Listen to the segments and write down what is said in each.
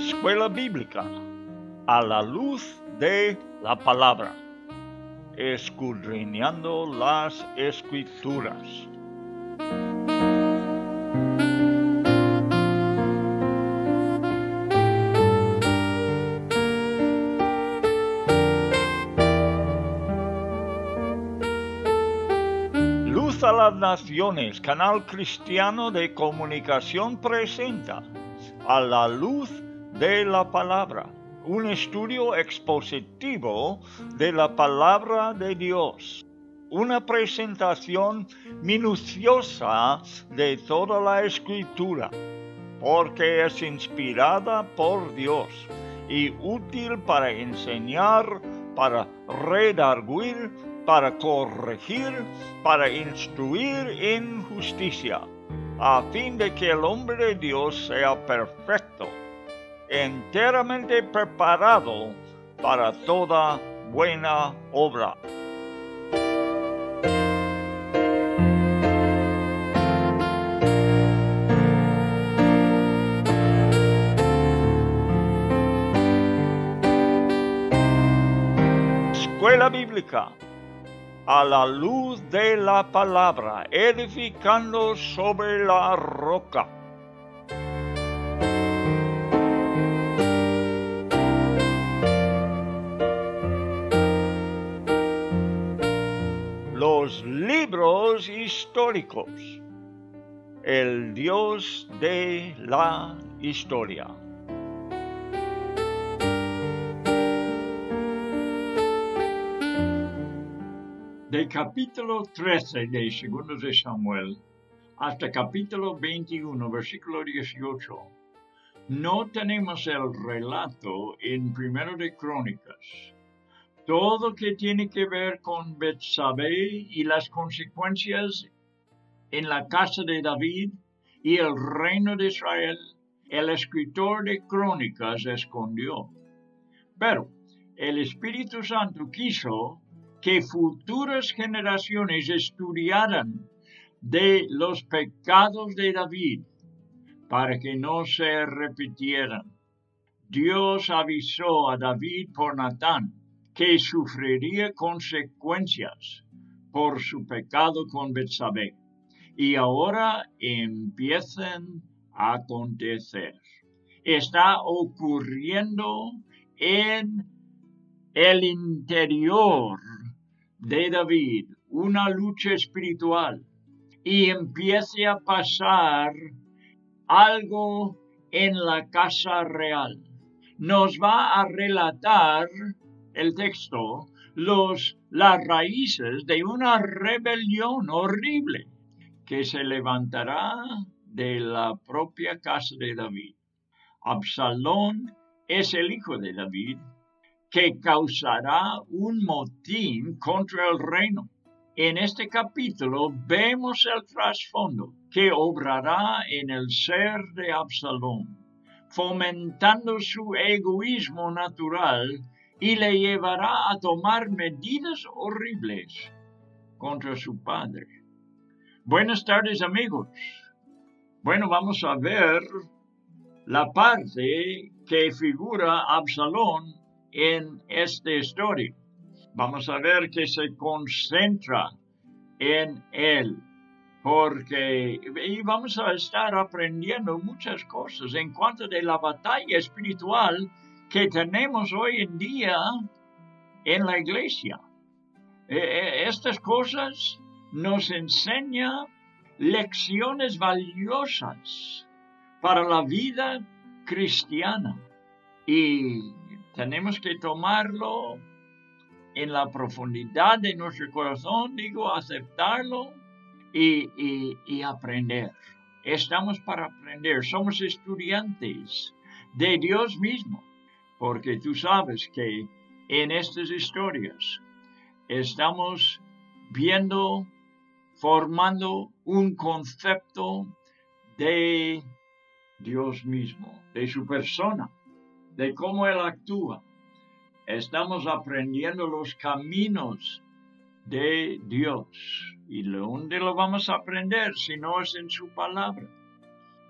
Escuela Bíblica a la luz de la palabra, escudriñando las Escrituras. Luz a las Naciones, canal cristiano de comunicación, presenta A la luz de la palabra, un estudio expositivo de la palabra de Dios, una presentación minuciosa de toda la Escritura, porque es inspirada por Dios y útil para enseñar, para redarguir, para corregir, para instruir en justicia, a fin de que el hombre de Dios sea perfecto, enteramente preparado para toda buena obra. Escuela Bíblica a la luz de la palabra, edificando sobre la roca. Los libros históricos. El Dios de la historia. Del capítulo 13 de 2 de Samuel hasta capítulo 21, versículo 18, no tenemos el relato en 1 de Crónicas. Todo que tiene que ver con Betsabé y las consecuencias en la casa de David y el reino de Israel, el escritor de Crónicas escondió. Pero el Espíritu Santo quiso que futuras generaciones estudiaran de los pecados de David para que no se repitieran. Dios avisó a David por Natán que sufriría consecuencias por su pecado con Betsabé, y ahora empiezan a acontecer. Está ocurriendo en el interior de David una lucha espiritual, y empieza a pasar algo en la casa real. Nos va a relatar el texto las raíces de una rebelión horrible que se levantará de la propia casa de David. Absalón es el hijo de David, que causará un motín contra el reino. En este capítulo vemos el trasfondo que obrará en el ser de Absalón, fomentando su egoísmo natural y le llevará a tomar medidas horribles contra su padre. Buenas tardes, amigos. Bueno, vamos a ver la parte que figura Absalón en esta historia. Vamos a ver que se concentra en él, y vamos a estar aprendiendo muchas cosas en cuanto de la batalla espiritual que tenemos hoy en día en la iglesia. Estas cosas nos enseñan lecciones valiosas para la vida cristiana, y tenemos que tomarlo en la profundidad de nuestro corazón, aceptarlo y aprender. Estamos para aprender, somos estudiantes de Dios mismo, porque tú sabes que en estas historias estamos viendo, formando un concepto de Dios mismo, de su persona, de cómo Él actúa. Estamos aprendiendo los caminos de Dios. ¿Y dónde lo vamos a aprender si no es en su palabra?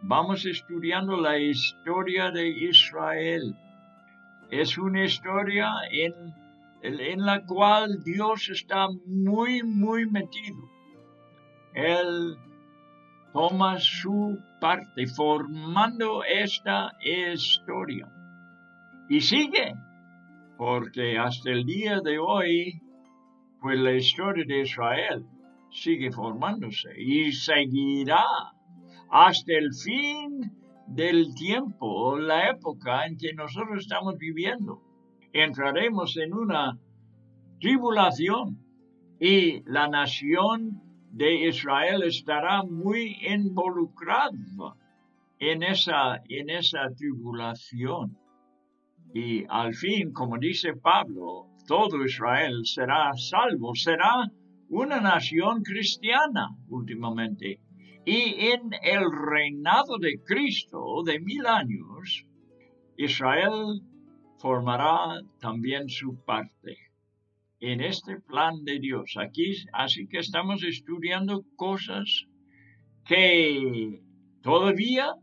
vamos estudiando la historia de Israel. Es una historia en la cual Dios está muy, muy metido. Él toma su parte formando esta historia. Y sigue, porque hasta el día de hoy, pues la historia de Israel sigue formándose y seguirá hasta el fin del tiempo, la época en que nosotros estamos viviendo. Entraremos en una tribulación y la nación de Israel estará muy involucrada en esa tribulación. Y al fin, como dice Pablo, todo Israel será salvo, será una nación cristiana últimamente. Y en el reinado de Cristo de 1000 años, Israel formará también su parte en este plan de Dios. Aquí, así que estamos estudiando cosas que todavía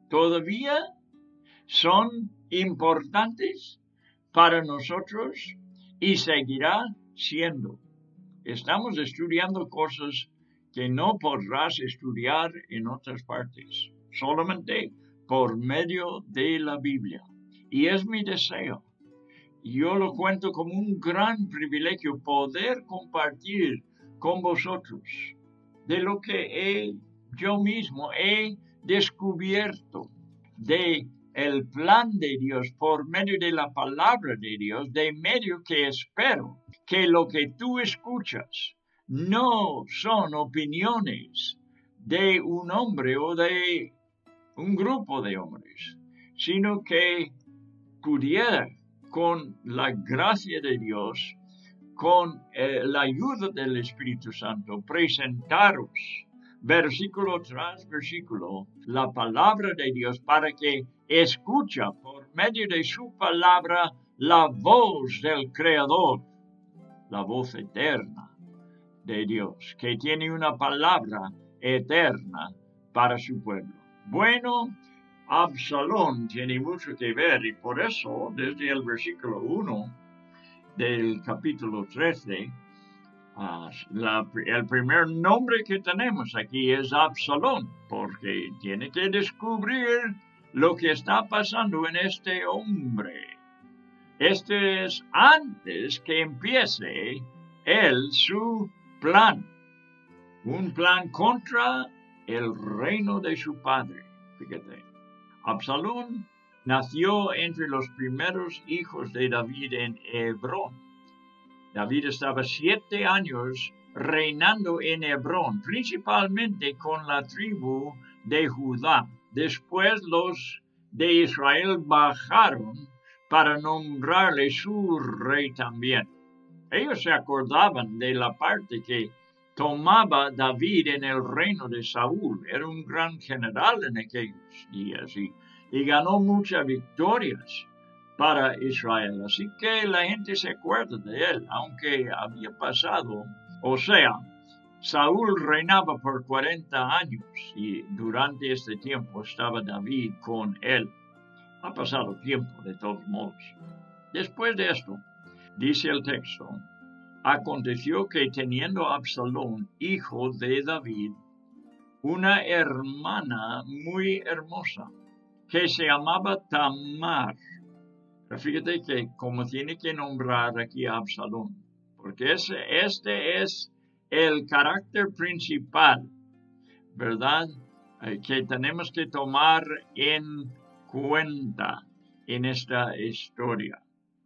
son importantes para nosotros y seguirá siendo. Estamos estudiando cosas que no podrás estudiar en otras partes, solamente por medio de la Biblia. Y es mi deseo. Yo lo cuento como un gran privilegio poder compartir con vosotros de lo que yo mismo he descubierto de el plan de Dios por medio de la palabra de Dios, de medio que espero que lo que tú escuchas no son opiniones de un hombre o de un grupo de hombres, sino que pudiera, con la gracia de Dios, con la ayuda del Espíritu Santo, presentaros versículo tras versículo la palabra de Dios para que escucha por medio de su palabra la voz del Creador, la voz eterna de Dios, que tiene una palabra eterna para su pueblo. Bueno, Absalón tiene mucho que ver y por eso desde el versículo 1 del capítulo 13, el primer nombre que tenemos aquí es Absalón, porque tiene que descubrir lo que está pasando en este hombre. Este es antes que empiece él su plan, un plan contra el reino de su padre. Fíjate, Absalón nació entre los primeros hijos de David en Hebrón. David estaba 7 años reinando en Hebrón, principalmente con la tribu de Judá. Después los de Israel bajaron para nombrarle su rey también. Ellos se acordaban de la parte que tomaba David en el reino de Saúl. Era un gran general en aquellos días y ganó muchas victorias para Israel. Así que la gente se acuerda de él, aunque había pasado. O sea, Saúl reinaba por 40 años y durante este tiempo estaba David con él. Ha pasado tiempo de todos modos. Después de esto, dice el texto, aconteció que teniendo Absalón, hijo de David, una hermana muy hermosa, que se llamaba Tamar. Pero fíjate que como tiene que nombrar aquí a Absalón, porque este es el carácter principal, ¿verdad? Que tenemos que tomar en cuenta en esta historia.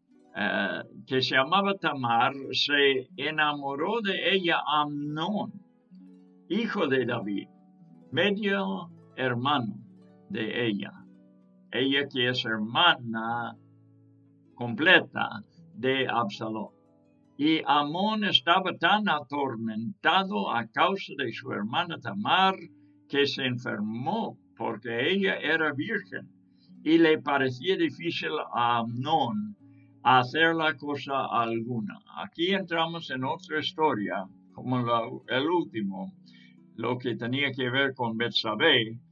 Que se llamaba Tamar, se enamoró de ella Amnón, hijo de David, medio hermano de ella que es hermana completa de Absalón. Y Amón estaba tan atormentado a causa de su hermana Tamar que se enfermó porque ella era virgen y le parecía difícil a Amnón hacer la cosa alguna. Aquí entramos en otra historia, como el último, lo que tenía que ver con Betsabé,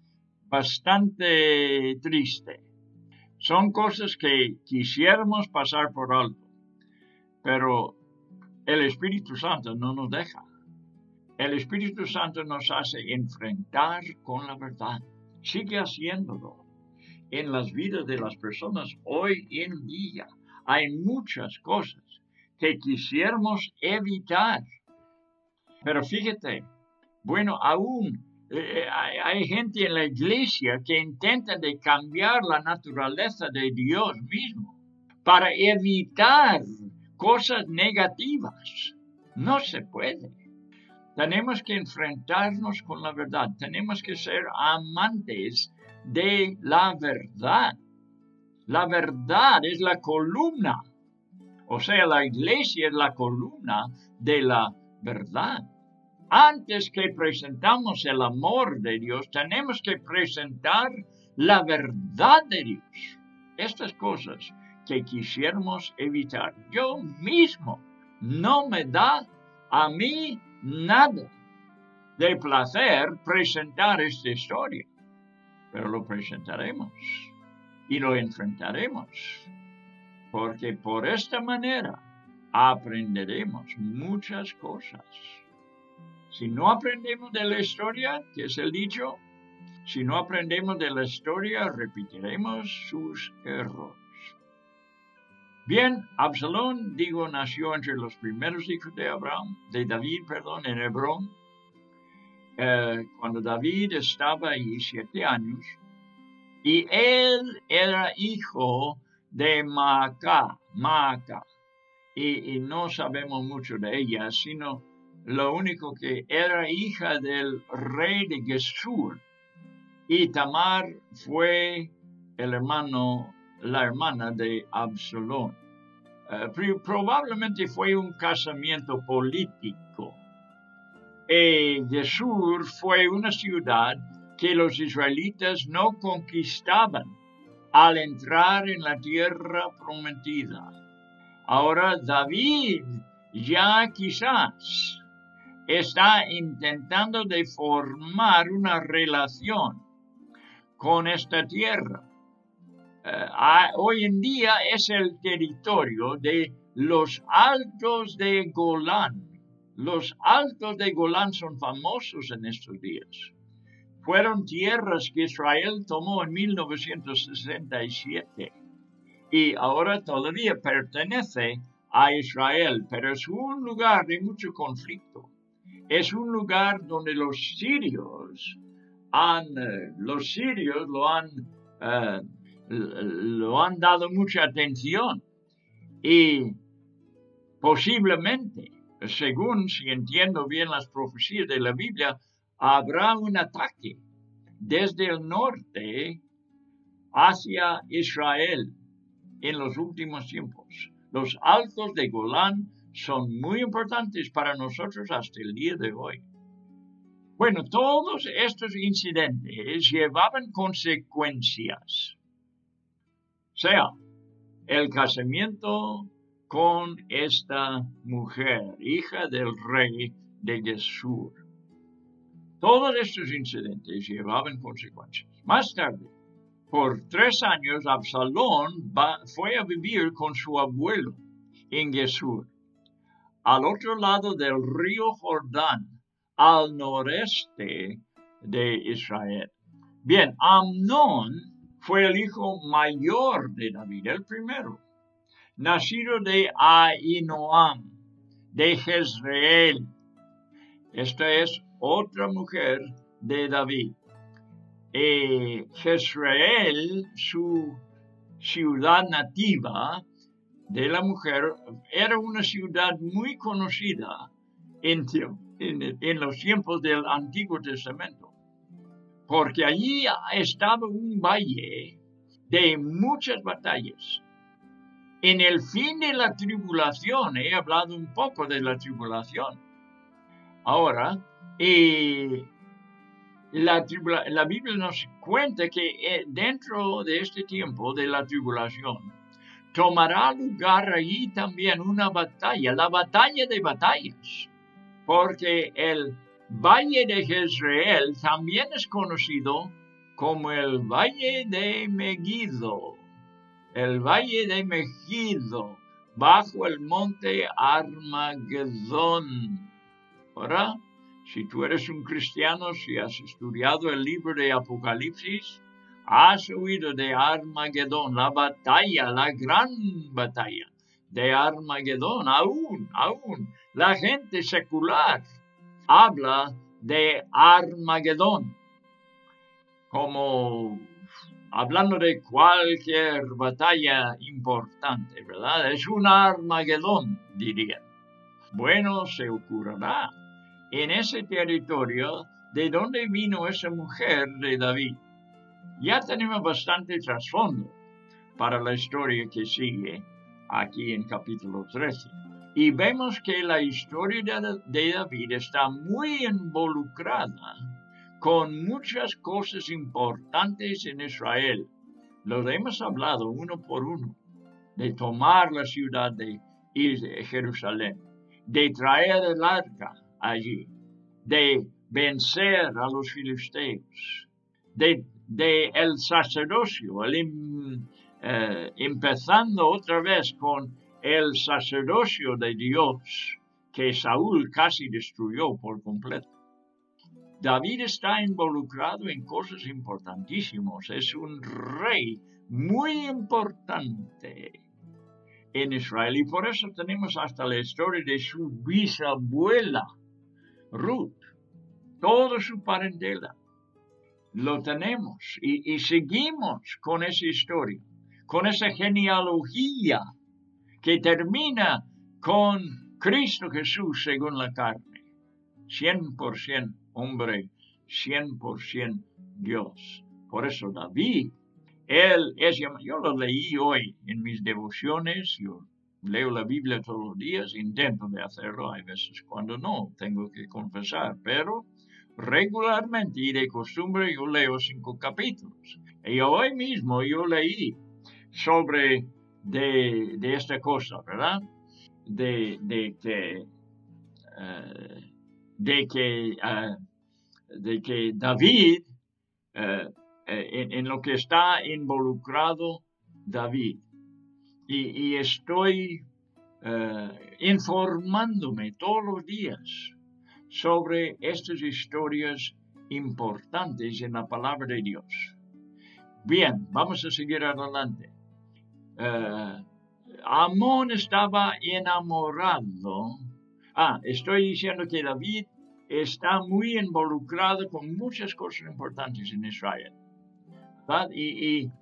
bastante triste. Son cosas que quisiéramos pasar por alto, pero el Espíritu Santo no nos deja. El Espíritu Santo nos hace enfrentar con la verdad. Sigue haciéndolo en las vidas de las personas hoy en día. Hay muchas cosas que quisiéramos evitar. Pero fíjate, bueno, aún hay gente en la iglesia que intenta de cambiar la naturaleza de Dios mismo para evitar cosas negativas. No se puede. Tenemos que enfrentarnos con la verdad. Tenemos que ser amantes de la verdad. La verdad es la columna. O sea, la iglesia es la columna de la verdad. Antes que presentamos el amor de Dios, tenemos que presentar la verdad de Dios. Estas cosas que quisiéramos evitar. Yo mismo no me da a mí nada de placer presentar esta historia, pero lo presentaremos y lo enfrentaremos, porque por esta manera aprenderemos muchas cosas. Si no aprendemos de la historia, que es el dicho, si no aprendemos de la historia, repetiremos sus errores. Bien, Absalón, nació entre los primeros hijos de David, en Hebrón, cuando David estaba ahí 7 años, y él era hijo de Maaca, y no sabemos mucho de ella, sino lo único que era hija del rey de Gesur, y Tamar fue la hermana de Absalón. Probablemente fue un casamiento político. Gesur fue una ciudad que los israelitas no conquistaban al entrar en la tierra prometida. Ahora David ya quizás está intentando de formar una relación con esta tierra. Hoy en día es el territorio de los Altos de Golán. Los Altos de Golán son famosos en estos días. Fueron tierras que Israel tomó en 1967 y ahora todavía pertenece a Israel, pero es un lugar de mucho conflicto. Es un lugar donde los sirios lo han dado mucha atención y posiblemente, según si entiendo bien las profecías de la Biblia, habrá un ataque desde el norte hacia Israel en los últimos tiempos. Los Altos de Golán son muy importantes para nosotros hasta el día de hoy. Bueno, todos estos incidentes llevaban consecuencias. O sea, el casamiento con esta mujer, hija del rey de Gesur. Todos estos incidentes llevaban consecuencias. Más tarde, por 3 años, Absalón fue a vivir con su abuelo en Gesur, al otro lado del río Jordán, al noreste de Israel. Bien, Amnón fue el hijo mayor de David, el primero, nacido de Ahinoam, de Jezreel. Esta es otra mujer de David. Jezreel, su ciudad nativa de la mujer, era una ciudad muy conocida en los tiempos del Antiguo Testamento, porque allí estaba un valle de muchas batallas. En el fin de la tribulación, he hablado un poco de la tribulación. Ahora, la Biblia nos cuenta que dentro de este tiempo de la tribulación, tomará lugar allí también una batalla, la batalla de batallas, porque el valle de Jezreel también es conocido como el valle de Megiddo, bajo el monte Armagedón. Ahora, si tú eres un cristiano, si has estudiado el libro de Apocalipsis, has oído de Armagedón, la batalla, la gran batalla de Armagedón. Aún la gente secular habla de Armagedón como hablando de cualquier batalla importante, ¿verdad? Es un Armagedón, dirían. Bueno, se ocurrirá en ese territorio de donde vino esa mujer de David. Ya tenemos bastante trasfondo para la historia que sigue aquí en capítulo 13. Y vemos que la historia de David está muy involucrada con muchas cosas importantes en Israel. Lo hemos hablado uno por uno, de tomar la ciudad de Jerusalén, de traer el arca allí, de vencer a los filisteos, de el sacerdocio, empezando otra vez con el sacerdocio de Dios, que Saúl casi destruyó por completo. David está involucrado en cosas importantísimas. Es un rey muy importante en Israel. Y por eso tenemos hasta la historia de su bisabuela, Ruth. Toda su parentela. Lo tenemos. Y seguimos con esa historia, con esa genealogía que termina con Cristo Jesús según la carne. 100% hombre, 100% Dios. Por eso David, yo lo leí hoy en mis devociones, yo leo la Biblia todos los días, intento de hacerlo, hay veces cuando no, tengo que confesar, pero regularmente y de costumbre yo leo 5 capítulos. Y hoy mismo yo leí sobre de esta cosa, ¿verdad? De que David, en lo que está involucrado David. Y estoy informándome todos los días sobre estas historias importantes en la palabra de Dios. Bien, vamos a seguir adelante. Amón estaba enamorado. Estoy diciendo que David está muy involucrado con muchas cosas importantes en Israel, ¿verdad? Y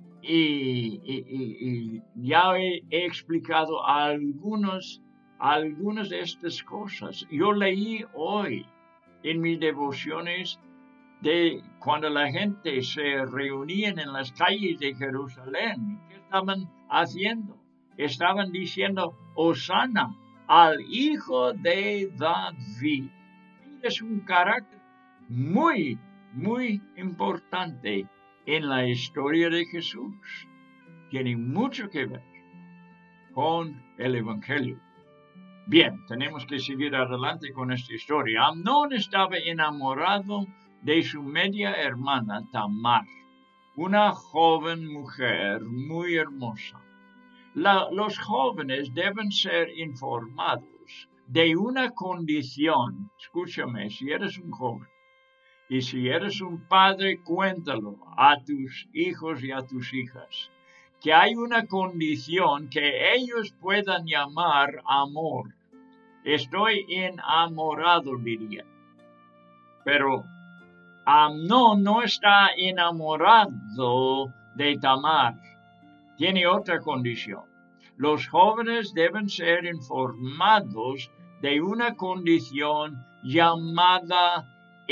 ya he explicado algunas de estas cosas. Yo leí hoy en mis devociones de cuando la gente se reunía en las calles de Jerusalén. ¿Qué estaban haciendo? Estaban diciendo, Hosana al hijo de David. Es un carácter muy, muy importante en la historia de Jesús. Tiene mucho que ver con el Evangelio. Bien, tenemos que seguir adelante con esta historia. Amnón estaba enamorado de su media hermana Tamar, una joven mujer muy hermosa. Los jóvenes deben ser informados de una condición. Escúchame, si eres un joven y si eres un padre, cuéntalo a tus hijos y a tus hijas, que hay una condición que ellos puedan llamar amor. Estoy enamorado, diría. Pero Amnón no está enamorado de Tamar. Tiene otra condición. Los jóvenes deben ser informados de una condición llamada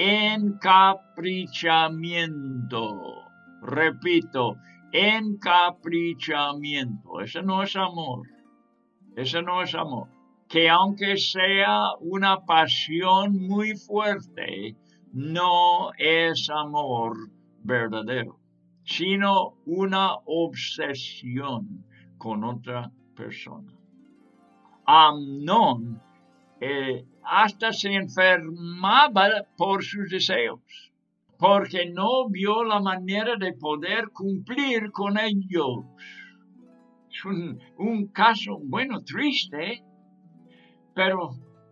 encaprichamiento. Repito, encaprichamiento. Eso no es amor. Eso no es amor. Que aunque sea una pasión muy fuerte, no es amor verdadero, sino una obsesión con otra persona. Amnón hasta se enfermaba por sus deseos, porque no vio la manera de poder cumplir con ellos. Es un caso, bueno, triste, pero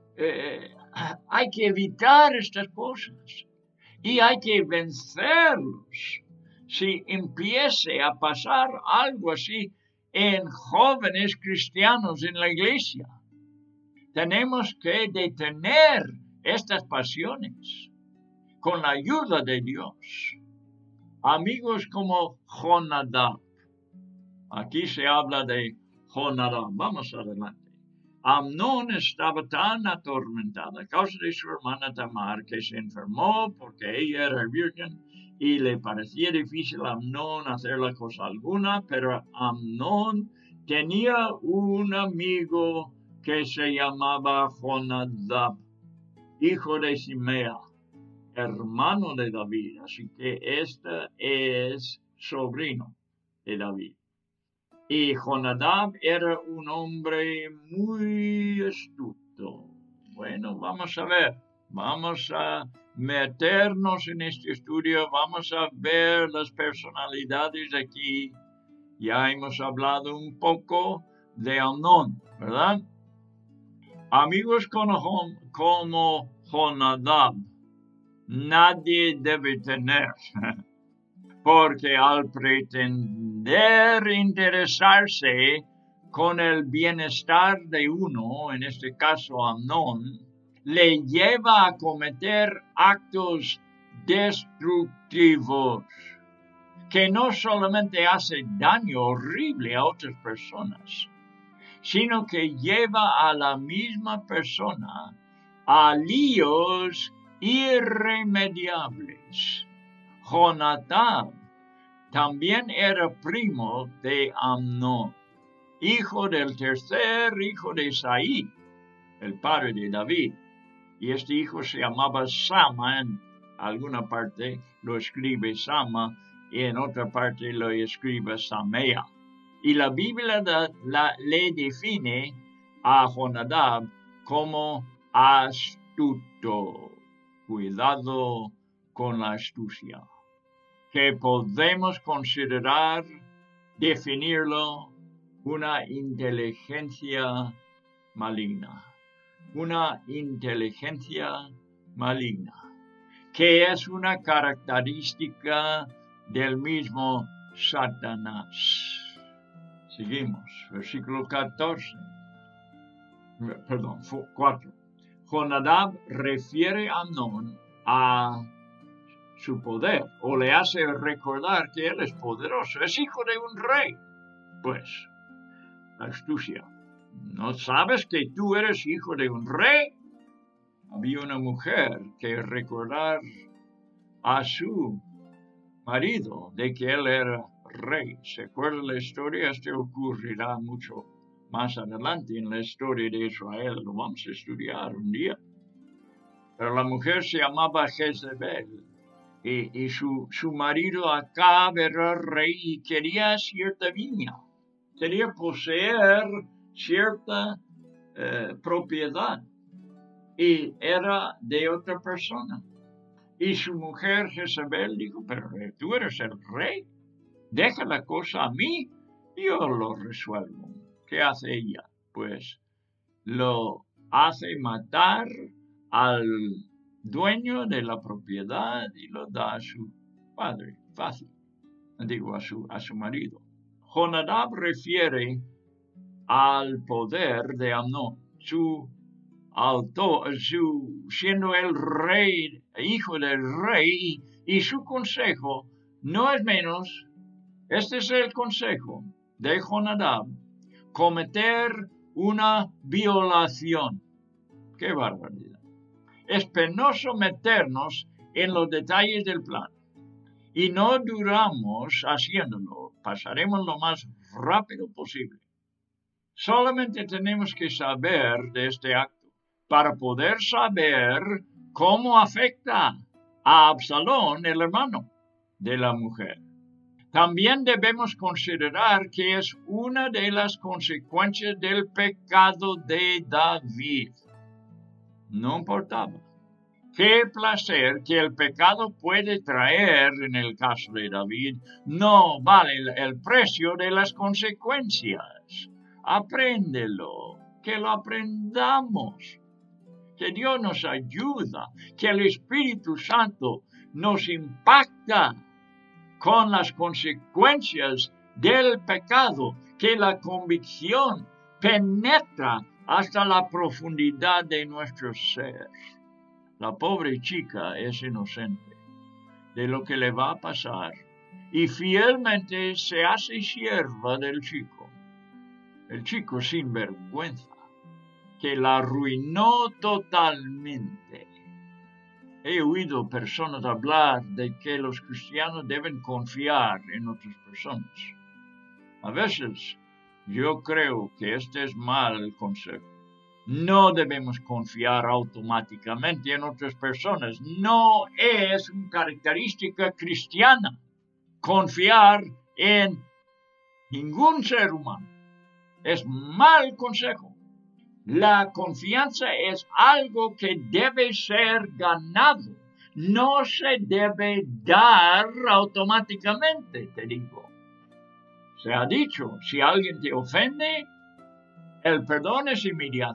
hay que evitar estas cosas y hay que vencerlos. Si empiece a pasar algo así en jóvenes cristianos en la iglesia, tenemos que detener estas pasiones con la ayuda de Dios. Amigos como Jonadab. Aquí se habla de Jonadab. Vamos adelante. Amnón estaba tan atormentada a causa de su hermana Tamar que se enfermó porque ella era virgen y le parecía difícil a Amnón hacer la cosa alguna, pero Amnón tenía un amigo que se llamaba Jonadab, hijo de Simea, hermano de David, así que este es sobrino de David. Y Jonadab era un hombre muy astuto. Bueno, vamos a ver, vamos a meternos en este estudio, vamos a ver las personalidades aquí. Ya hemos hablado un poco de Amnón, ¿verdad? Amigos como Jonadab, nadie debe tener. Porque al pretender interesarse con el bienestar de uno, en este caso Amnón, le lleva a cometer actos destructivos que no solamente hacen daño horrible a otras personas, sino que lleva a la misma persona a líos irremediables. Jonadab también era primo de Amnón, hijo del tercer hijo de Isaí, el padre de David. Y este hijo se llamaba Sama, en alguna parte lo escribe Sama y en otra parte lo escribe Samea. Y la Biblia le define a Jonadab como astuto. Cuidado con la astucia, que podemos considerar, definirlo, una inteligencia maligna. Una inteligencia maligna, que es una característica del mismo Satanás. Seguimos, versículo 4. Jonadab refiere a Amnón a su poder, o le hace recordar que él es poderoso, es hijo de un rey. Pues, astucia. ¿No sabes que tú eres hijo de un rey? Había una mujer que recordar a su marido de que él era rey. ¿Se acuerda la historia? Esto ocurrirá mucho más adelante en la historia de Israel. Lo vamos a estudiar un día. Pero la mujer se llamaba Jezebel. Y su marido Acab era rey y quería cierta viña. Quería poseer cierta propiedad. Y era de otra persona. Y su mujer Jezebel dijo, pero tú eres el rey. Deja la cosa a mí, yo lo resuelvo. ¿Qué hace ella? Pues lo hace matar al dueño de la propiedad y lo da a su padre, fácil, digo a su marido. Jonadab refiere al poder de Amnón, siendo el rey, hijo del rey, y su consejo no es menos, este es el consejo de Jonadab, cometer una violación. ¡Qué barbaridad! Es penoso meternos en los detalles del plan y no duramos haciéndolo, pasaremos lo más rápido posible. Solamente tenemos que saber de este acto para poder saber cómo afecta a Absalón, el hermano de la mujer. También debemos considerar que es una de las consecuencias del pecado de David. No importaba. qué placer que el pecado puede traer en el caso de David no vale el precio de las consecuencias. Apréndelo, que lo aprendamos, que Dios nos ayuda, que el Espíritu Santo nos impacta con las consecuencias del pecado, que la convicción penetra hasta la profundidad de nuestro ser. La pobre chica es inocente de lo que le va a pasar y fielmente se hace sierva del chico. El chico sin vergüenza, que la arruinó totalmente. He oído personas hablar de que los cristianos deben confiar en otras personas. A veces yo creo que este es mal consejo. No debemos confiar automáticamente en otras personas. No es una característica cristiana confiar en ningún ser humano. Es mal consejo. La confianza es algo que debe ser ganado. No se debe dar automáticamente, te digo. Se ha dicho, si alguien te ofende, el perdón es inmediato.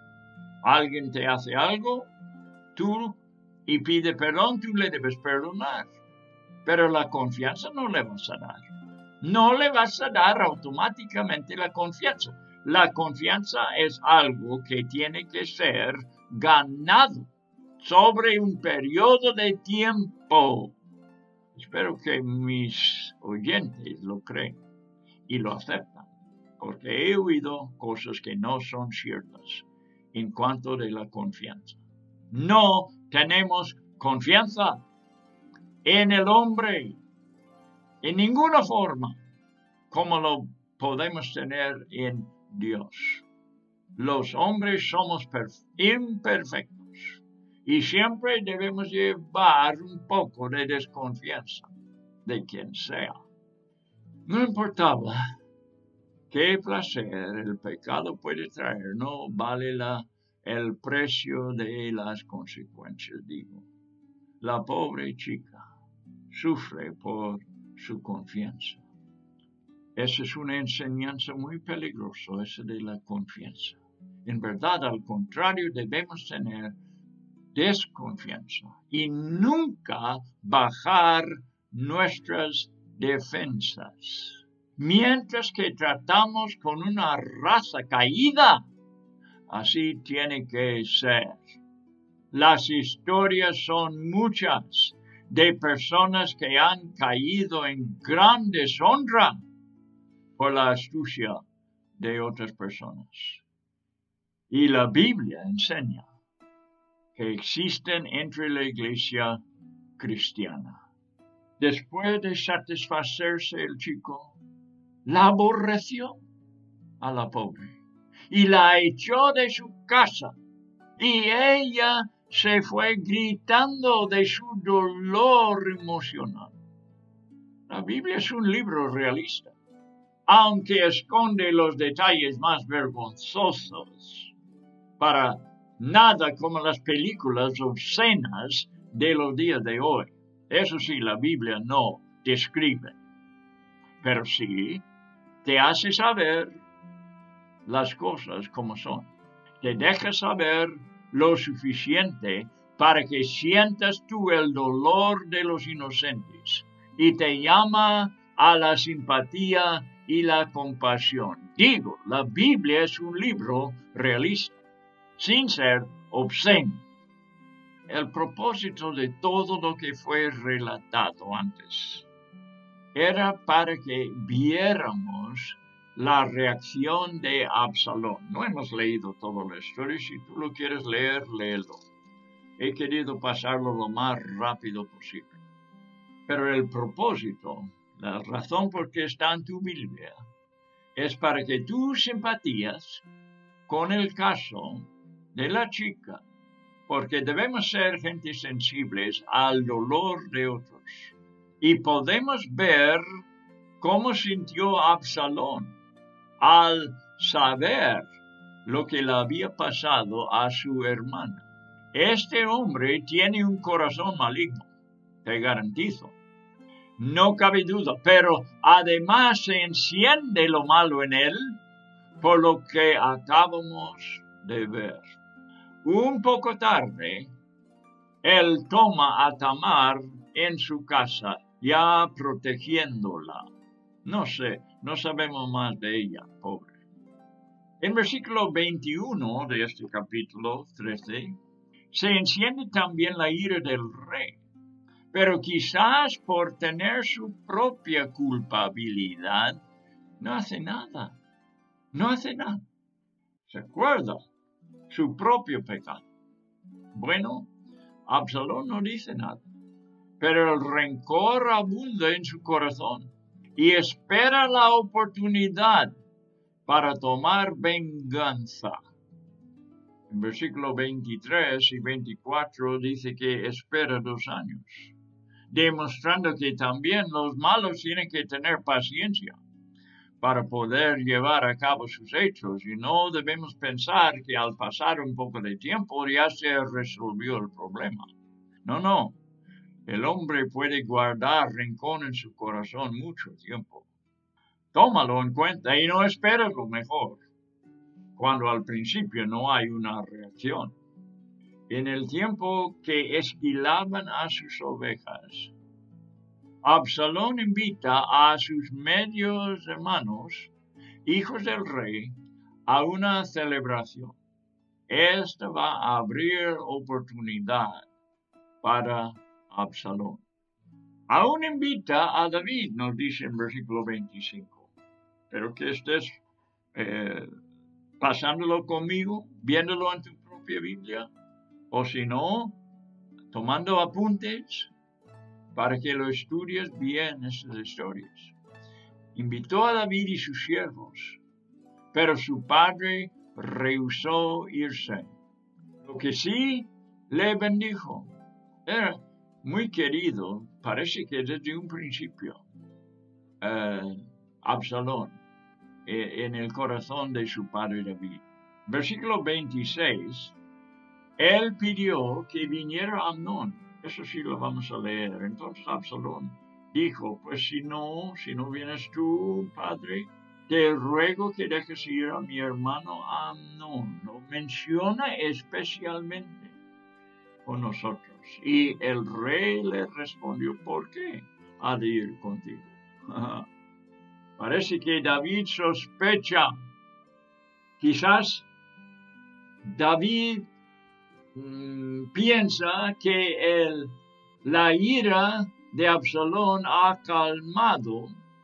Alguien te hace algo, tú y pide perdón, tú le debes perdonar. Pero la confianza no le vas a dar. No le vas a dar automáticamente la confianza. La confianza es algo que tiene que ser ganado sobre un periodo de tiempo. Espero que mis oyentes lo creen y lo aceptan, porque he oído cosas que no son ciertas en cuanto de la confianza. No tenemos confianza en el hombre en ninguna forma como lo podemos tener en Dios. Los hombres somos imperfectos y siempre debemos llevar un poco de desconfianza de quien sea. No importaba qué placer el pecado puede traer, no vale el precio de las consecuencias, digo. La pobre chica sufre por su confianza. Esa es una enseñanza muy peligrosa, esa de la confianza. En verdad, al contrario, debemos tener desconfianza y nunca bajar nuestras defensas. Mientras que tratamos con una raza caída, así tiene que ser. Las historias son muchas de personas que han caído en gran deshonra por la astucia de otras personas. Y la Biblia enseña que existen entre la iglesia cristiana. Después de satisfacerse el chico, la aborreció a la pobre y la echó de su casa. Y ella se fue gritando de su dolor emocional. La Biblia es un libro realista, aunque esconde los detalles más vergonzosos. Para nada como las películas obscenas de los días de hoy. Eso sí, la Biblia no describe, pero sí te hace saber las cosas como son. Te deja saber lo suficiente para que sientas tú el dolor de los inocentes y te llama a la simpatía y la compasión. Digo, la Biblia es un libro realista, sin ser obsceno. El propósito de todo lo que fue relatado antes era para que viéramos la reacción de Absalón. No hemos leído toda la historia. Si tú lo quieres leer, léelo. He querido pasarlo lo más rápido posible. Pero el propósito, la razón por qué está en tu Biblia, es para que tú simpatías con el caso de la chica, porque debemos ser gente sensibles al dolor de otros. Y podemos ver cómo sintió Absalón al saber lo que le había pasado a su hermana. Este hombre tiene un corazón maligno, te garantizo. No cabe duda, pero además se enciende lo malo en él, por lo que acabamos de ver. Un poco tarde, él toma a Tamar en su casa, ya protegiéndola. No sé, no sabemos más de ella, pobre. En versículo 21 de este capítulo 13, se enciende también la ira del rey, pero quizás por tener su propia culpabilidad, no hace nada. No hace nada. Se acuerda su propio pecado. Bueno, Absalón no dice nada, pero el rencor abunda en su corazón y espera la oportunidad para tomar venganza. En versículo 23 y 24 dice que espera 2 años, demostrando que también los malos tienen que tener paciencia para poder llevar a cabo sus hechos, y no debemos pensar que al pasar un poco de tiempo ya se resolvió el problema. No, el hombre puede guardar rencor en su corazón mucho tiempo. Tómalo en cuenta y no esperes lo mejor, cuando al principio no hay una reacción. En el tiempo que esquilaban a sus ovejas, Absalón invita a sus medios hermanos, hijos del rey, a una celebración. Esta va a abrir oportunidad para Absalón. Aún invita a David, nos dice en versículo 25. Pero que estés pasándolo conmigo, viéndolo en tu propia Biblia, o si no, tomando apuntes para que lo estudies bien estas historias. Invitó a David y sus siervos, pero su padre rehusó irse. Lo que sí le bendijo. Era muy querido, parece que desde un principio, Absalón, en el corazón de su padre David. Versículo 26, él pidió que viniera Amnón. Eso sí lo vamos a leer. Entonces Absalón dijo, pues si no vienes tú, padre, te ruego que dejes ir a mi hermano Amnón. Lo menciona especialmente con nosotros. Y el rey le respondió, ¿por qué ha de ir contigo? Parece que David sospecha. Quizás David piensa que la ira de Absalón ha calmado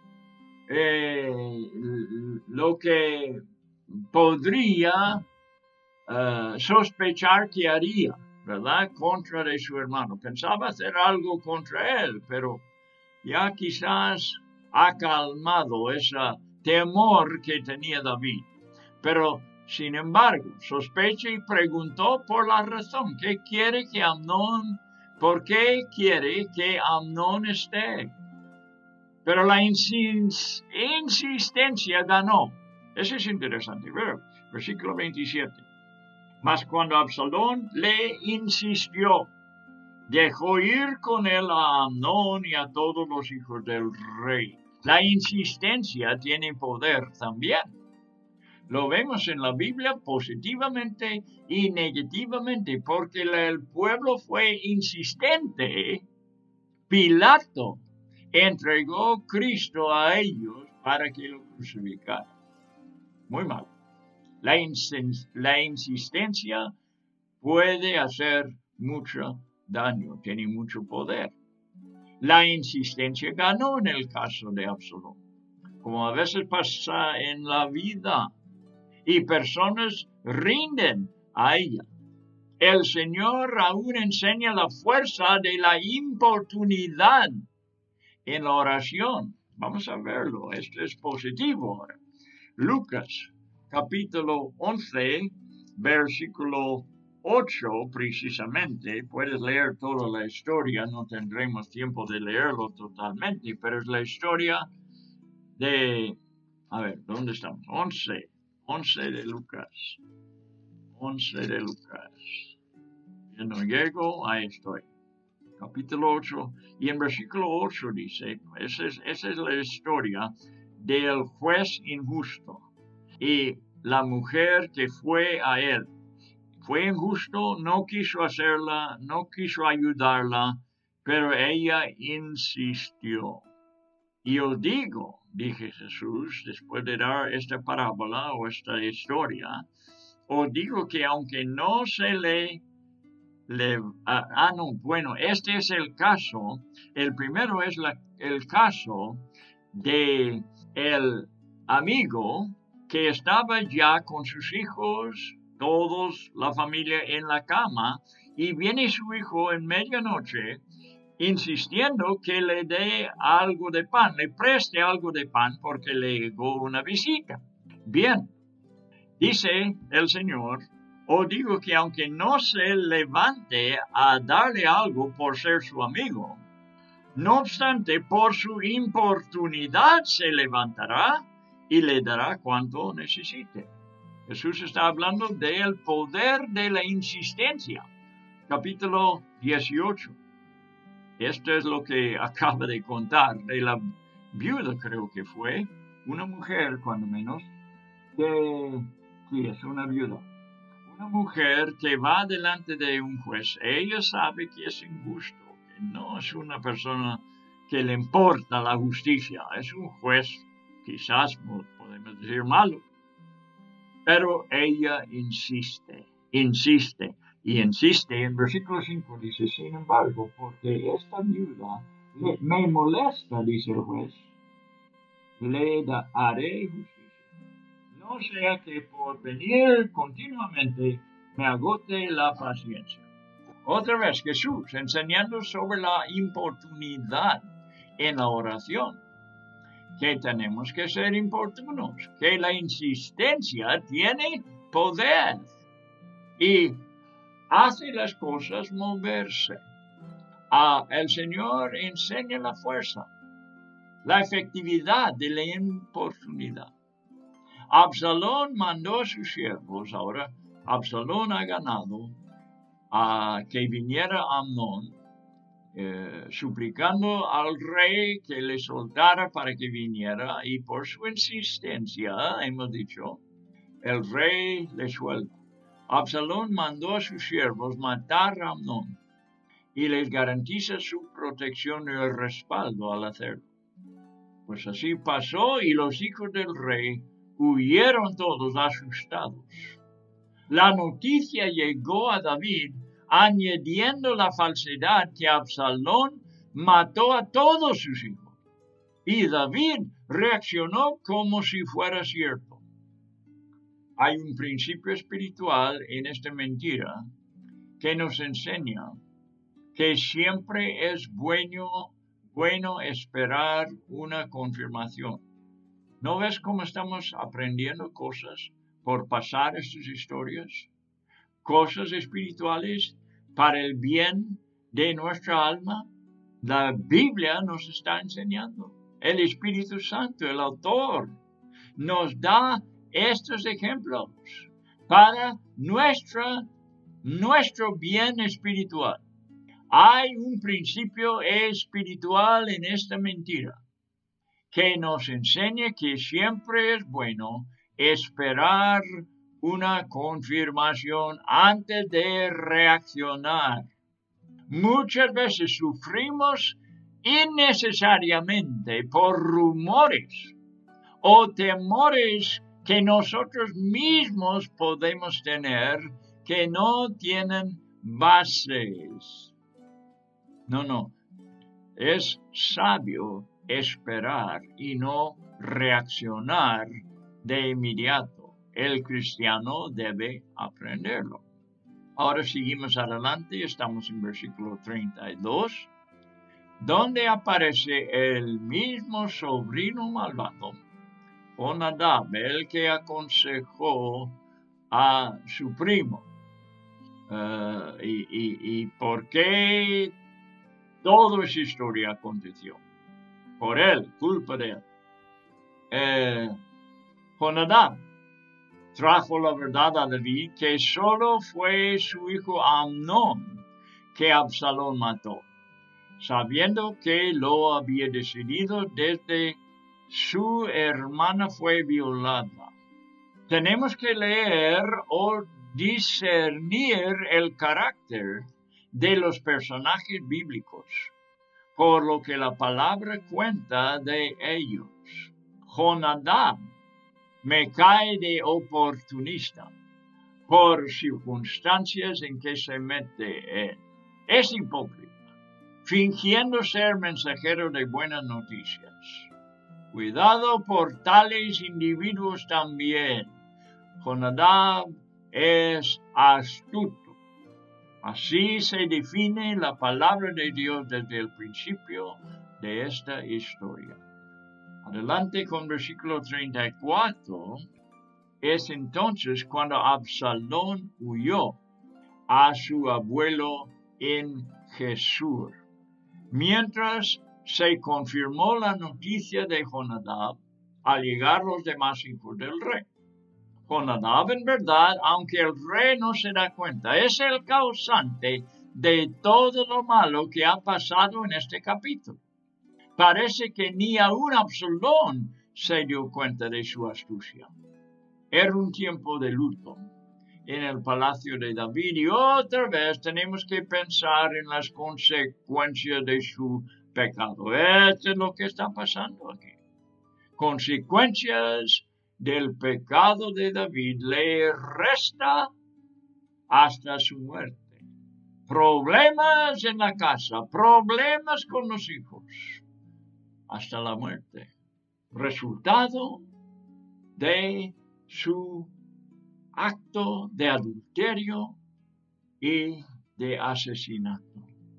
lo que podría sospechar que haría, ¿verdad? Contra de su hermano. Pensaba hacer algo contra él, pero ya quizás ha calmado ese temor que tenía David. Pero, sin embargo, sospecha y preguntó por la razón. ¿Por qué quiere que Amnón esté? Pero la insistencia ganó. Eso es interesante. Versículo 27. Mas cuando Absalón le insistió, dejó ir con él a Amnón y a todos los hijos del rey. La insistencia tiene poder también. Lo vemos en la Biblia positivamente y negativamente, porque el pueblo fue insistente. Pilato entregó Cristo a ellos para que lo crucificaran. Muy mal. La insistencia puede hacer mucho daño, tiene mucho poder. La insistencia ganó en el caso de Absalón, como a veces pasa en la vida, y personas rinden a ella. El Señor aún enseña la fuerza de la importunidad en la oración. Vamos a verlo, esto es positivo ahora. Lucas, capítulo 11, versículo 8 precisamente. Puedes leer toda la historia, no tendremos tiempo de leerlo totalmente, pero es la historia de, ¿dónde estamos? 11 de Lucas. 11 de Lucas. Yo no llego, ahí estoy. Capítulo 8, y en versículo 8 dice, esa es la historia del juez injusto y la mujer que fue a él. Fue injusto, no quiso hacerla, no quiso ayudarla, pero ella insistió. Y yo digo, dije Jesús, después de dar esta parábola o esta historia, os digo que aunque no se no, bueno, este es el caso, el primero es el caso de el amigo que estaba ya con sus hijos, todos, la familia en la cama, y viene su hijo en medianoche insistiendo que le dé algo de pan, le preste algo de pan porque le llegó una visita. Bien, dice el Señor, os digo que aunque no se levante a darle algo por ser su amigo, no obstante, por su importunidad se levantará y le dará cuanto necesite. Jesús está hablando del poder de la insistencia. Capítulo 18. Esto es lo que acaba de contar de la viuda, creo que fue, una mujer, cuando menos, que es una viuda. Una mujer que va delante de un juez. Ella sabe que es injusto, que no es una persona que le importa la justicia. Es un juez, quizás podemos decir malo. Pero ella insiste. Y insiste, en versículo 5 dice, sin embargo, porque esta viuda me molesta, dice el juez, le haré justicia. No sea que por venir continuamente me agote la paciencia. Otra vez Jesús enseñando sobre la importunidad en la oración, que tenemos que ser importunos, que la insistencia tiene poder y hace las cosas moverse. El Señor enseña la fuerza, la efectividad de la importunidad. Absalón mandó a sus siervos, ahora Absalón ha ganado, a que viniera Amnón, suplicando al rey que le soltara para que viniera, y por su insistencia, hemos dicho, el rey le suelta. Absalón mandó a sus siervos matar a Amnón y les garantiza su protección y el respaldo al hacerlo. Pues así pasó y los hijos del rey huyeron todos asustados. La noticia llegó a David añadiendo la falsedad que Absalón mató a todos sus hijos. Y David reaccionó como si fuera cierto. Hay un principio espiritual en esta mentira que nos enseña que siempre es bueno esperar una confirmación. ¿No ves cómo estamos aprendiendo cosas por pasar estas historias? Cosas espirituales para el bien de nuestra alma. La Biblia nos está enseñando. El Espíritu Santo, el autor, nos da estos ejemplos para nuestro bien espiritual. Hay un principio espiritual en esta mentira que nos enseña que siempre es bueno esperar una confirmación antes de reaccionar. Muchas veces sufrimos innecesariamente por rumores o temores que nosotros mismos podemos tener que no tienen bases. No. Es sabio esperar y no reaccionar de inmediato. El cristiano debe aprenderlo. Ahora seguimos adelante y estamos en versículo 32, donde aparece el mismo sobrino malvado, Jonadab, el que aconsejó a su primo. ¿Y por qué toda esa historia aconteció? Por él, culpa de él. Jonadab trajo la verdad a David que solo fue su hijo Amnón que Absalón mató, sabiendo que lo había decidido desde su hermana fue violada. Tenemos que leer o discernir el carácter de los personajes bíblicos, por lo que la palabra cuenta de ellos. Jonadab me cae de oportunista por circunstancias en que se mete él. Es hipócrita, fingiendo ser mensajero de buenas noticias. Cuidado por tales individuos también. Jonadab es astuto. Así se define la palabra de Dios desde el principio de esta historia. Adelante con versículo 34. Es entonces cuando Absalón huyó a su abuelo en Gesur. Mientras se confirmó la noticia de Jonadab al llegar los demás hijos del rey. Jonadab, en verdad, aunque el rey no se da cuenta, es el causante de todo lo malo que ha pasado en este capítulo. Parece que ni aún Absalón se dio cuenta de su astucia. Era un tiempo de luto en el palacio de David y otra vez tenemos que pensar en las consecuencias de su pecado. Esto es lo que está pasando aquí. Consecuencias del pecado de David le resta hasta su muerte. Problemas en la casa, problemas con los hijos, hasta la muerte. Resultado de su acto de adulterio y de asesinato.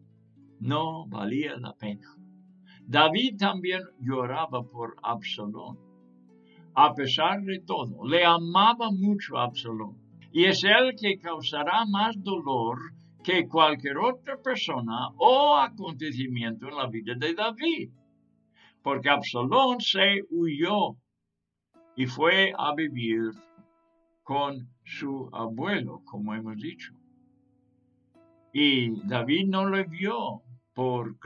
No valía la pena. David también lloraba por Absalón. A pesar de todo, le amaba mucho a Absalón. Y es él que causará más dolor que cualquier otra persona o acontecimiento en la vida de David. Porque Absalón se huyó y fue a vivir con su abuelo, como hemos dicho. Y David no le vio por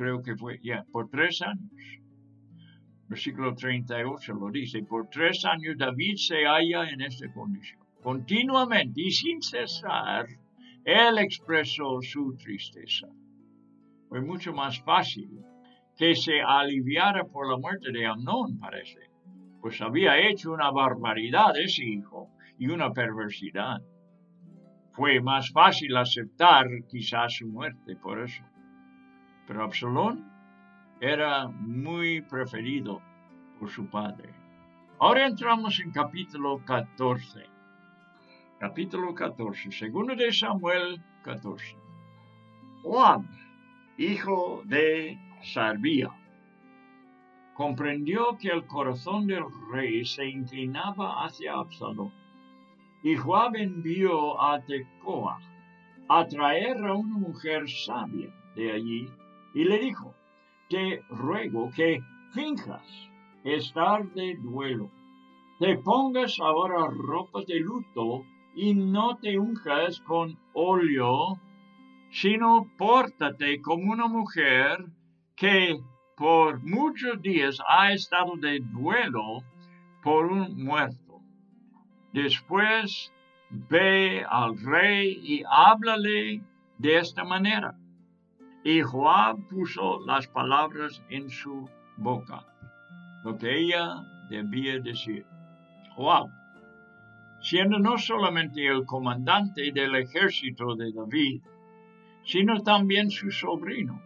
3 años. Versículo 38 lo dice, por 3 años David se halla en esta condición. Continuamente y sin cesar, él expresó su tristeza. Fue mucho más fácil que se aliviara por la muerte de Amnón, parece, pues había hecho una barbaridad ese hijo y una perversidad. Fue más fácil aceptar quizás su muerte por eso. Pero Absalón era muy preferido por su padre. Ahora entramos en capítulo 14. Capítulo 14, segundo de Samuel 14. Joab, hijo de Sarbía, comprendió que el corazón del rey se inclinaba hacia Absalón. Y Joab envió a Tecoa a traer a una mujer sabia de allí y le dijo, te ruego que finjas estar de duelo, te pongas ahora ropas de luto y no te unjas con óleo, sino pórtate como una mujer que por muchos días ha estado de duelo por un muerto. Después ve al rey y háblale de esta manera. Y Joab puso las palabras en su boca, lo que ella debía decir. Joab, siendo no solamente el comandante del ejército de David, sino también su sobrino,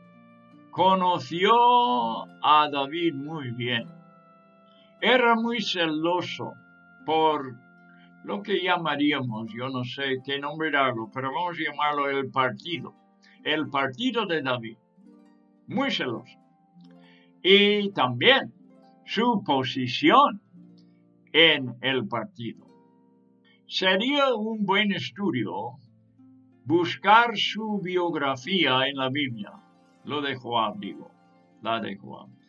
conoció a David muy bien. Era muy celoso por lo que llamaríamos, yo no sé qué nombre darlo, pero vamos a llamarlo el partido de David, muy celoso. Y también su posición en el partido. Sería un buen estudio buscar su biografía en la Biblia, la de Joab,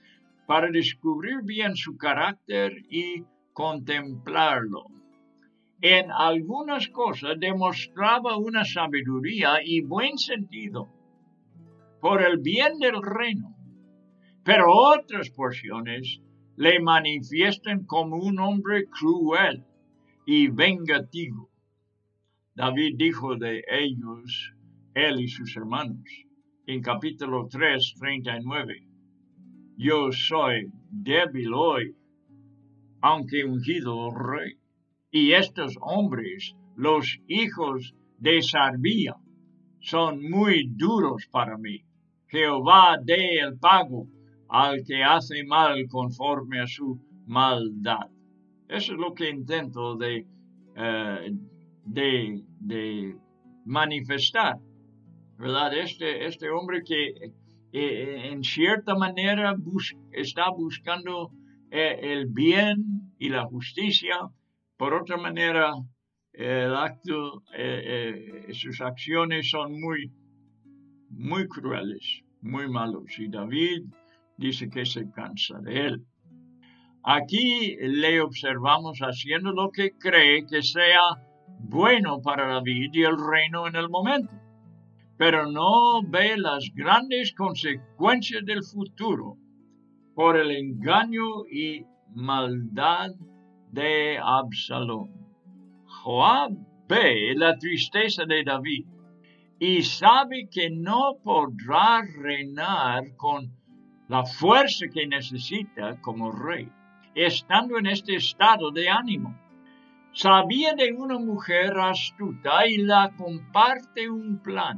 para descubrir bien su carácter y contemplarlo. en algunas cosas demostraba una sabiduría y buen sentido por el bien del reino, pero otras porciones le manifiestan como un hombre cruel y vengativo. David dijo de ellos, él y sus hermanos, en capítulo 3, 39, yo soy débil hoy, aunque ungido rey. Y estos hombres, los hijos de Sarbía, son muy duros para mí. Jehová dé el pago al que hace mal conforme a su maldad. Eso es lo que intento de manifestar, ¿verdad? Este hombre que en cierta manera está buscando el bien y la justicia. Por otra manera, el acto, sus acciones son muy crueles, muy malos. Y David dice que se cansa de él. Aquí le observamos haciendo lo que cree que sea bueno para David y el reino en el momento, pero no ve las grandes consecuencias del futuro por el engaño y maldad de Absalón. Joab ve la tristeza de David y sabe que no podrá reinar con la fuerza que necesita como rey, estando en este estado de ánimo. Sabía de una mujer astuta y la comparte un plan.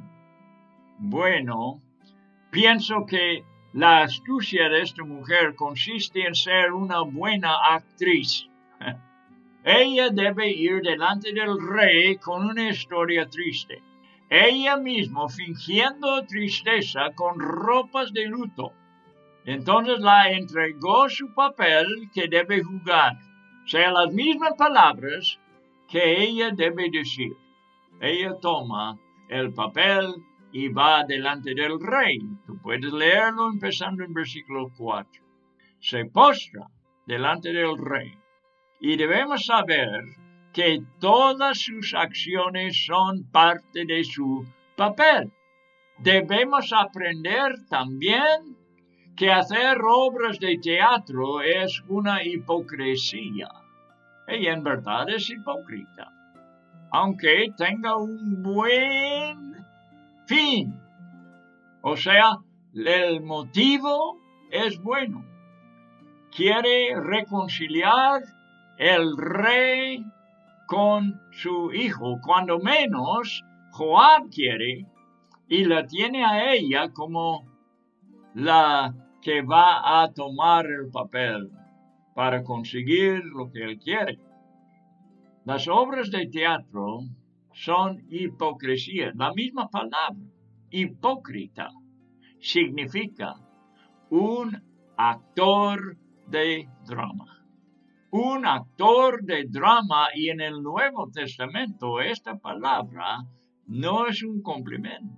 Bueno, pienso que la astucia de esta mujer consiste en ser una buena actriz. Ella debe ir delante del rey con una historia triste. Ella misma fingiendo tristeza con ropas de luto. Entonces la entregó su papel que debe jugar, o sea, las mismas palabras que ella debe decir. Ella toma el papel y va delante del rey. Tú puedes leerlo empezando en versículo 4. Se postra delante del rey. Y debemos saber que todas sus acciones son parte de su papel. Debemos aprender también que hacer obras de teatro es una hipocresía. Ella en verdad es hipócrita, aunque tenga un buen fin. O sea, el motivo es bueno. Quiere reconciliar el rey con su hijo, cuando menos Joab quiere, y la tiene a ella como la que va a tomar el papel para conseguir lo que él quiere. Las obras de teatro son hipocresía. La misma palabra, hipócrita, significa un actor de drama. Un actor de drama, y en el Nuevo Testamento esta palabra no es un complemento.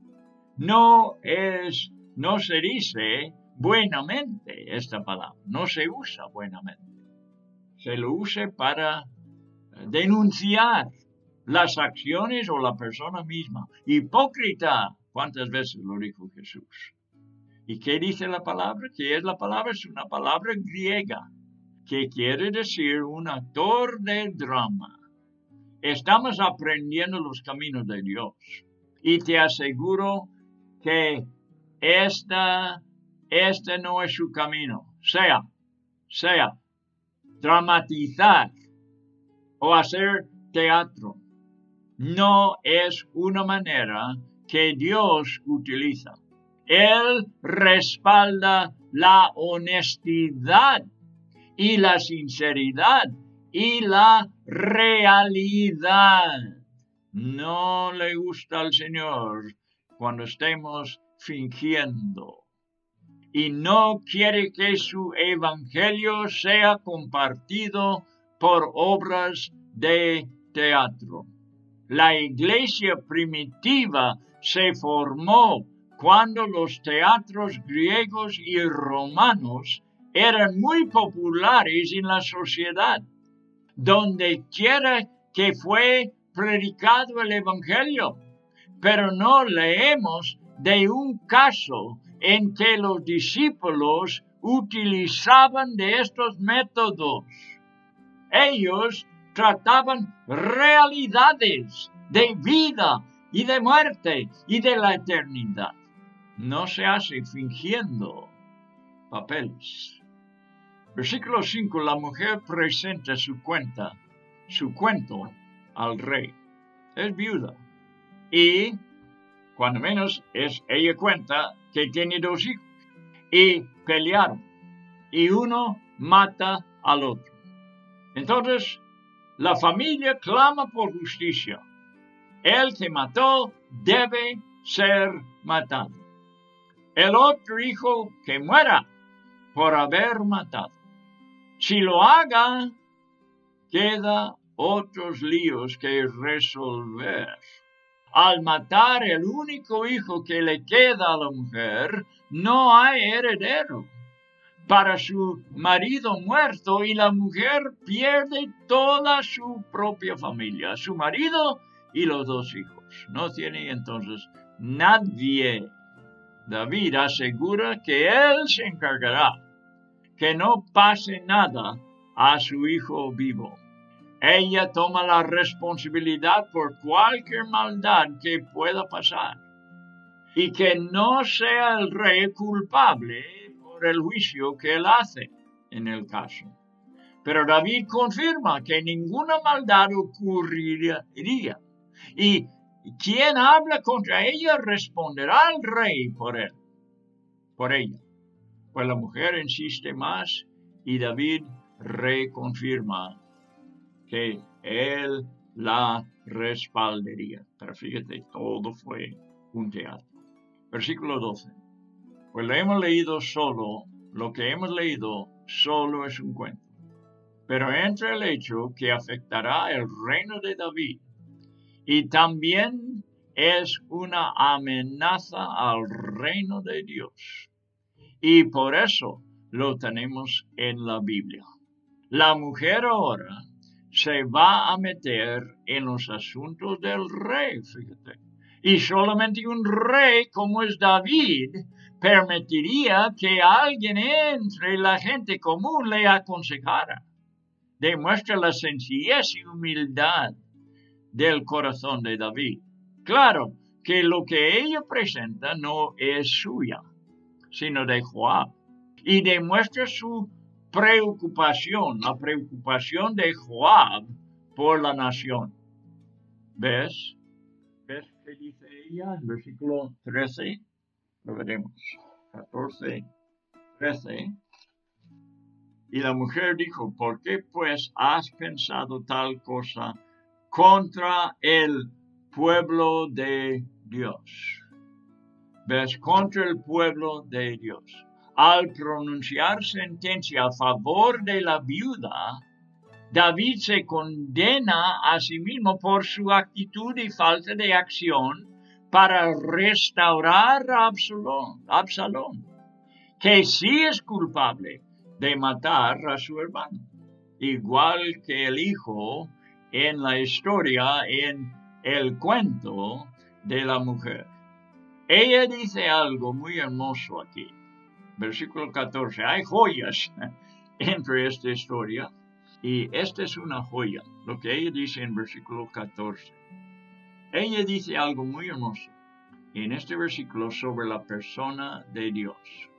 No se dice buenamente esta palabra, no se usa buenamente. Se lo usa para denunciar las acciones o la persona misma. Hipócrita, ¿cuántas veces lo dijo Jesús? ¿Y qué dice la palabra? ¿Qué es la palabra? Es una palabra griega que quiere decir un actor de drama. Estamos aprendiendo los caminos de Dios y te aseguro que este no es su camino, sea dramatizar o hacer teatro. No es una manera que Dios utiliza. Él respalda la honestidad y la sinceridad y la realidad. No le gusta al Señor cuando estemos fingiendo. Y no quiere que su evangelio sea compartido por obras de teatro. La iglesia primitiva se formó cuando los teatros griegos y romanos eran muy populares en la sociedad. Donde quiera que fue predicado el Evangelio, pero no leemos de un caso en que los discípulos utilizaban de estos métodos. Ellos trataban realidades de vida y de muerte y de la eternidad. No se hace fingiendo papeles. Versículo 5. La mujer presenta su cuento al rey. Es viuda. Y, cuando menos, ella cuenta que tiene 2 hijos. Y pelearon. Y uno mata al otro. Entonces, la familia clama por justicia. El que mató debe ser matado. El otro hijo que muera por haber matado. Si lo haga, queda otros líos que resolver. Al matar el único hijo que le queda a la mujer, no hay heredero para su marido muerto y la mujer pierde toda su propia familia, su marido y los 2 hijos. No tiene entonces nadie. David asegura que él se encargará que no pase nada a su hijo vivo. Ella toma la responsabilidad por cualquier maldad que pueda pasar y que no sea el rey culpable por el juicio que él hace en el caso. Pero David confirma que ninguna maldad ocurriría y quien habla contra ella responderá al rey por ella. Pues la mujer insiste más y David reconfirma que él la respaldaría. Pero fíjate, todo fue un teatro. Versículo 12. Pues lo que hemos leído solo es un cuento. Pero entra el hecho que afectará el reino de David y también es una amenaza al reino de Dios. Y por eso lo tenemos en la Biblia. La mujer ahora se va a meter en los asuntos del rey, fíjate. Y solamente un rey como es David permitiría que alguien entre la gente común le aconsejara. Demuestra la sencillez y humildad del corazón de David. Claro que lo que ella presenta no es suya, sino de Joab. Y demuestra su preocupación, la preocupación de Joab por la nación. ¿Ves? ¿Ves qué dice ella en versículo 13? Lo veremos. 14, 13. Y la mujer dijo, ¿por qué pues has pensado tal cosa contra el pueblo de Dios? ¿Ves? Contra el pueblo de Dios. Al pronunciar sentencia a favor de la viuda, David se condena a sí mismo por su actitud y falta de acción para restaurar a Absalón, que sí es culpable de matar a su hermano, igual que el hijo en la historia, en el cuento de la mujer. Ella dice algo muy hermoso aquí. Versículo 14. Hay joyas entre esta historia y esta es una joya. Lo que ella dice en versículo 14. Ella dice algo muy hermoso en este versículo sobre la persona de Dios,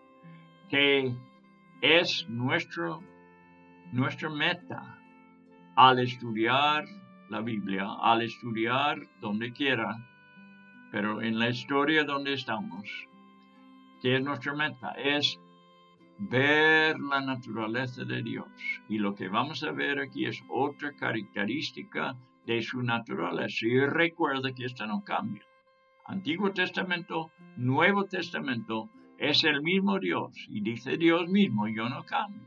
que es nuestra meta al estudiar la Biblia, al estudiar donde quiera, pero en la historia donde estamos, que es nuestra meta, es ver la naturaleza de Dios. Y lo que vamos a ver aquí es otra característica de su naturaleza. Y recuerda que esta no cambia. Antiguo Testamento, Nuevo Testamento, es el mismo Dios. Y dice Dios mismo, yo no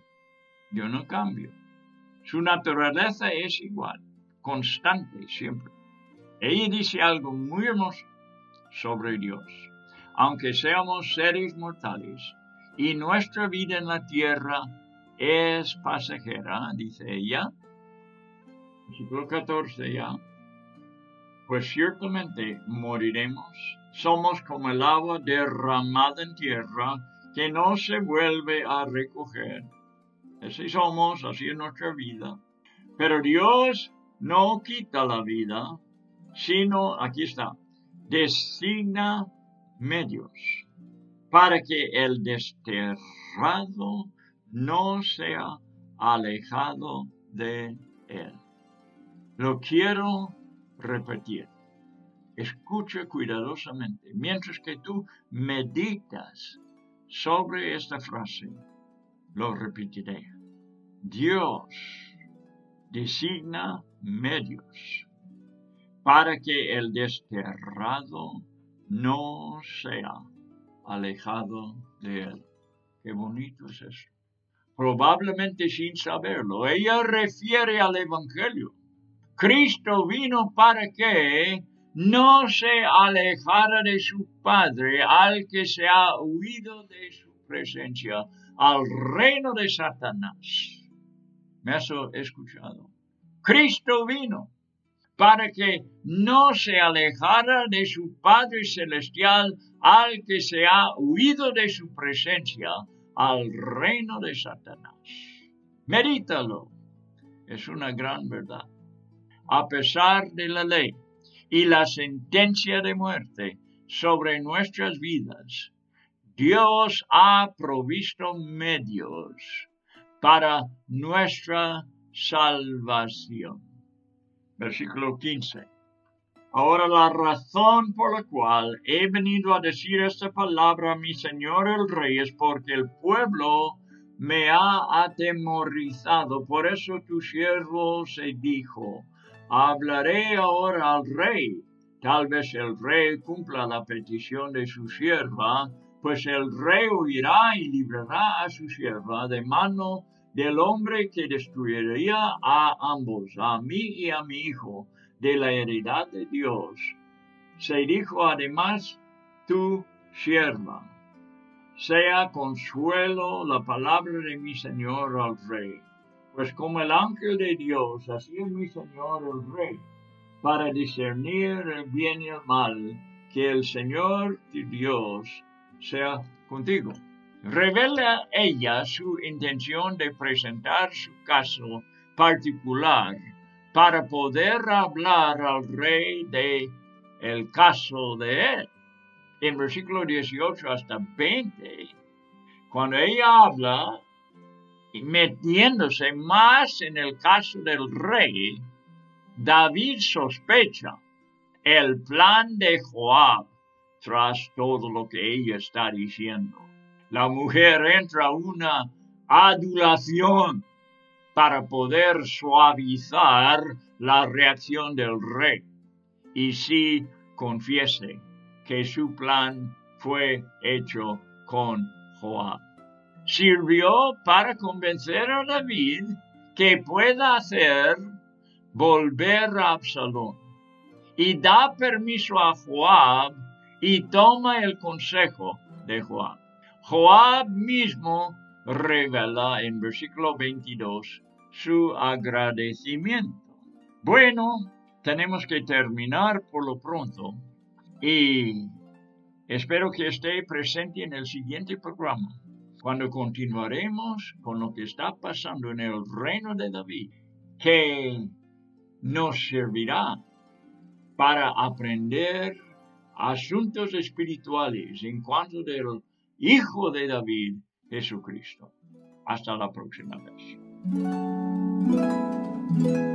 cambio. Su naturaleza es igual, constante siempre. Ella dice algo muy hermoso sobre Dios. Aunque seamos seres mortales y nuestra vida en la tierra es pasajera, dice ella, Versículo 14 ya. Pues ciertamente moriremos. Somos como el agua derramada en tierra que no se vuelve a recoger. Así somos, así es nuestra vida. Pero Dios no quita la vida, sino, aquí está, designa medios para que el desterrado no sea alejado de él. Lo quiero repetir. Escucha cuidadosamente. Mientras que tú meditas sobre esta frase, lo repetiré. Dios designa medios para que el desterrado no sea alejado de él. Qué bonito es eso. Probablemente sin saberlo, ella refiere al Evangelio. Cristo vino para que no se alejara de su Padre al que se ha huido de su presencia, al reino de Satanás. ¿Me has escuchado? Cristo vino para que no se alejara de su Padre Celestial al que se ha huido de su presencia, al reino de Satanás. Medítalo. Es una gran verdad. A pesar de la ley y la sentencia de muerte sobre nuestras vidas, Dios ha provisto medios para nuestra salvación. Versículo 15. Ahora la razón por la cual he venido a decir esta palabra a mi señor el rey es porque el pueblo me ha atemorizado. Por eso tu siervo se dijo, hablaré ahora al rey. Tal vez el rey cumpla la petición de su sierva, pues el rey oirá y librará a su sierva de mano del hombre que destruiría a ambos, a mí y a mi hijo, de la heredad de Dios. Se dijo además, tu sierva. Sea consuelo la palabra de mi Señor al rey, pues como el ángel de Dios, así es mi Señor el rey, para discernir el bien y el mal, que el Señor tu Dios sea contigo. Revela ella su intención de presentar su caso particular para poder hablar al rey de el caso de él. En versículo 18 hasta 20, cuando ella habla, metiéndose más en el caso del rey, David sospecha el plan de Joab tras todo lo que ella está diciendo. La mujer entra a una adulación para poder suavizar la reacción del rey y sí confiese que su plan fue hecho con Joab. Sirvió para convencer a David que pueda hacer volver a Absalón y da permiso a Joab y toma el consejo de Joab. Joab mismo revela en versículo 22 su agradecimiento. Bueno, tenemos que terminar por lo pronto y espero que esté presente en el siguiente programa, cuando continuaremos con lo que está pasando en el reino de David, que nos servirá para aprender asuntos espirituales en cuanto del Hijo de David, Jesucristo. Hasta la próxima vez.